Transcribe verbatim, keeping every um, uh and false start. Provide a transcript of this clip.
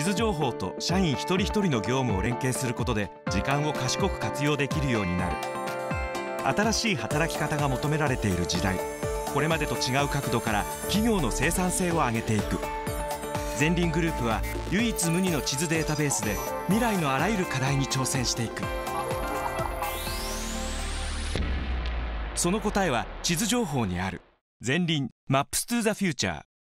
図情報と社員一人一人の業務を連携することで時間を賢く活用できるようになる。新しい働き方が求められている時代、これまでと違う角度から企業の生産性を上げていく。ゼンリングループは唯一無二の地図データベースで未来のあらゆる課題に挑戦していく。その答えは地図情報にある。ゼンリン Maps to the Future。